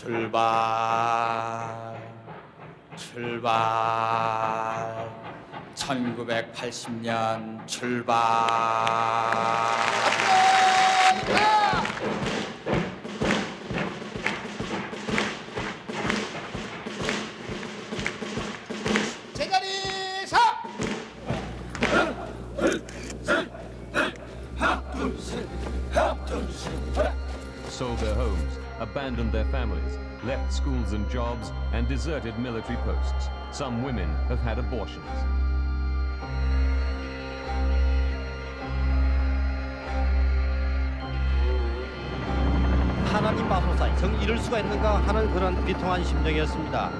출발 출발 1980년 출발. 제자리 서! Sold their homes, abandoned their families, left schools and jobs, and deserted military posts. Some women have had abortions. 하나님 마소사 정 이럴 수가 있는가 하는 그런 비통한 심정이었습니다.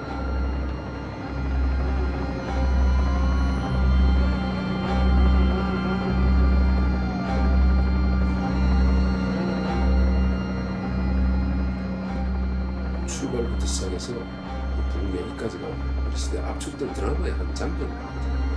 출발부터 시작해서 북미까지가 우리 시대 압축된 드라마의 한 장면입니다.